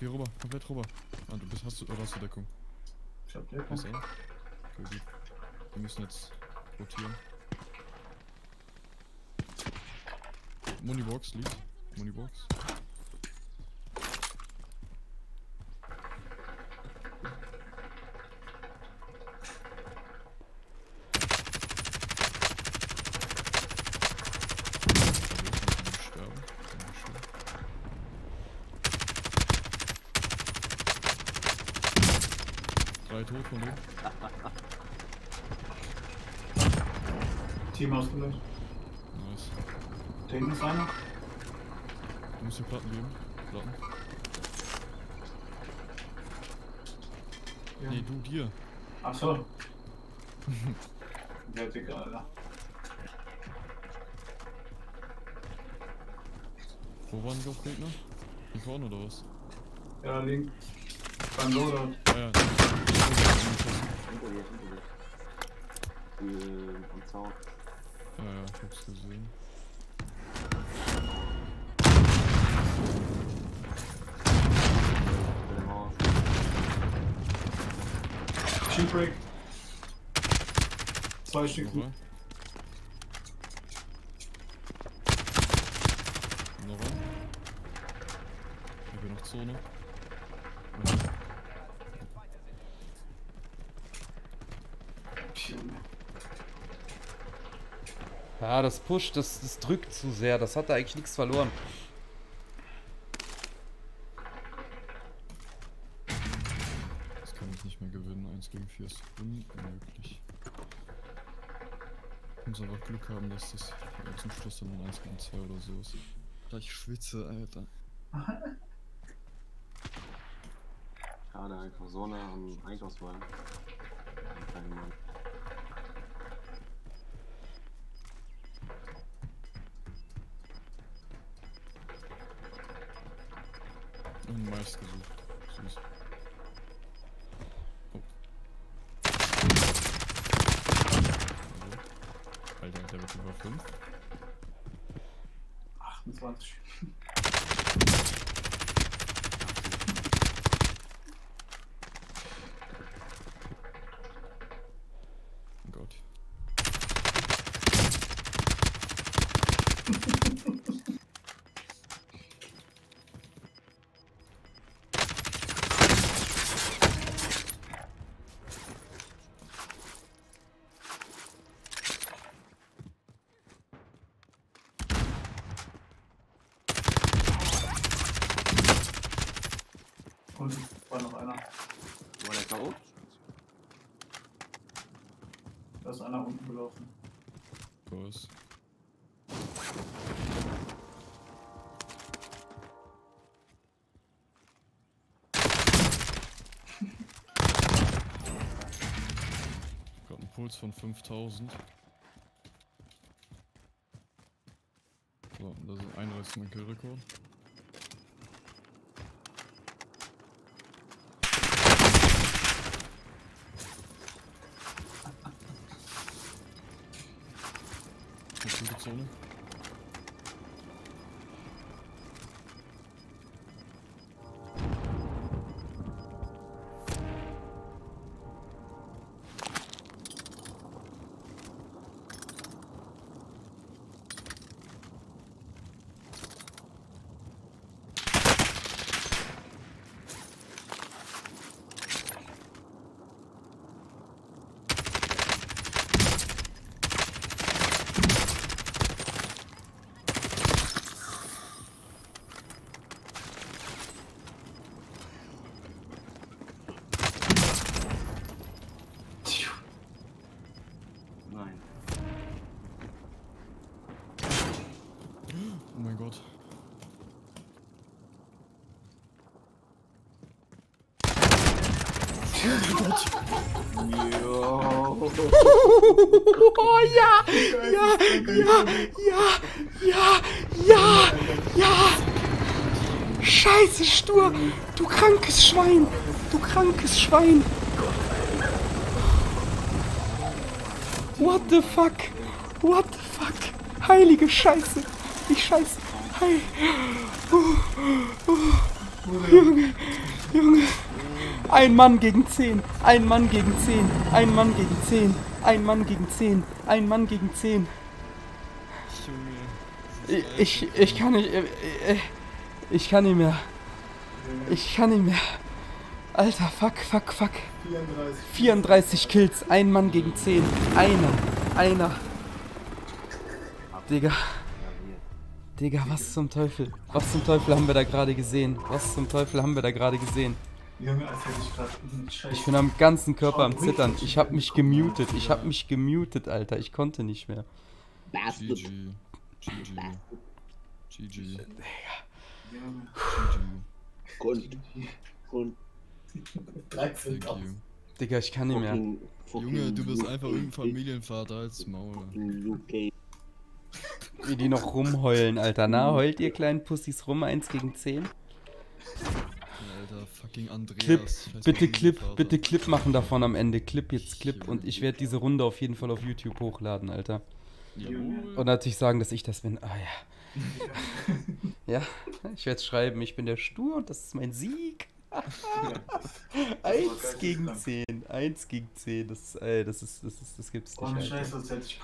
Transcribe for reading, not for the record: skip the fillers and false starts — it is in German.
Geh rüber, komplett rüber. Ah, hast du Deckung? Ich hab Deckung. Was, ey? Okay, gut. Wir müssen jetzt rotieren. Munibox liegt. Munibox. Drei tot von dem. Team ausgelöst. Nice. Da hinten ist einer. Du musst dir Platten geben. Platten. Ja. Nee, du dir. Achso. Der Dicke, Alter. Wo waren die Gegner? Hier vorne oder was? Ja, links. Beim Loadout. Ah ja, Hinter dir. Die am Zaun. ja, ich hab's gesehen. Hinter dem Haus. Shipwreck. 2 Stück. Noch ein. Noch ein. Ich habe noch Zone. Ja. Ja, das pusht, das drückt zu sehr. Das hat da eigentlich nichts verloren. Das kann ich nicht mehr gewinnen. 1 gegen 4 ist unmöglich. Ich muss einfach Glück haben, dass das zum Schluss dann 1 gegen 2 oder so ist. Da ich schwitze, Alter. Schade, einfach so nah am Einkaufswagen. Kein Mann. Und Mais gesucht. Süß. Oh. Alter, der wird über 5. 28. Oh Gott. Und war noch einer. Wo war der K.O.? Da ist einer unten gelaufen. Kurs. Gerade einen Puls von 5000. So, das ist 31 mein Killrekord. Gute Zone. Nein. Oh mein Gott. Oh ja! Ja! Ja! Ja! Ja! Ja! Scheiße, Stur! Du krankes Schwein! Du krankes Schwein! What the fuck? What the fuck? Heilige Scheiße! Ich scheiße! Hey. Junge. Ein Mann gegen 10. Ein Mann gegen 10. Ein Mann gegen 10. Ein Mann gegen 10. Ein Mann gegen 10. Junge. Ich kann nicht. Ich kann nicht mehr. Ich kann nicht mehr. Alter, fuck. 34 Kills. Ein Mann gegen 10. Einer. Digga. Digga, was zum Teufel? Was zum Teufel haben wir da gerade gesehen? Was zum Teufel haben wir da gerade gesehen? Junge, als hätte ich gerade einen Scheiß. Ich bin am ganzen Körper am Zittern. Ich hab mich gemutet. Alter. Ich konnte nicht mehr. GG. GG. Junge. Und 13 Thank you. Digga, ich kann nicht mehr. Junge, du bist einfach irgendein Familienvater als Maul. UK. Wie die noch rumheulen, Alter. Na, heult ihr kleinen Pussys rum? 1 gegen 10? Alter, fucking Andreas. Clip, scheiß bitte Familienvater. Clip machen davon am Ende. Clip. Und ich werde diese Runde auf jeden Fall auf YouTube hochladen, Alter. Jawohl. Und natürlich sagen, dass ich das bin. Ah ja. Ja, ich werde schreiben, ich bin der Stur und das ist mein Sieg. 1 gegen 10. 1 gegen 10. Das gibt's nicht. Ohne Alter. Scheiß, als hätte ich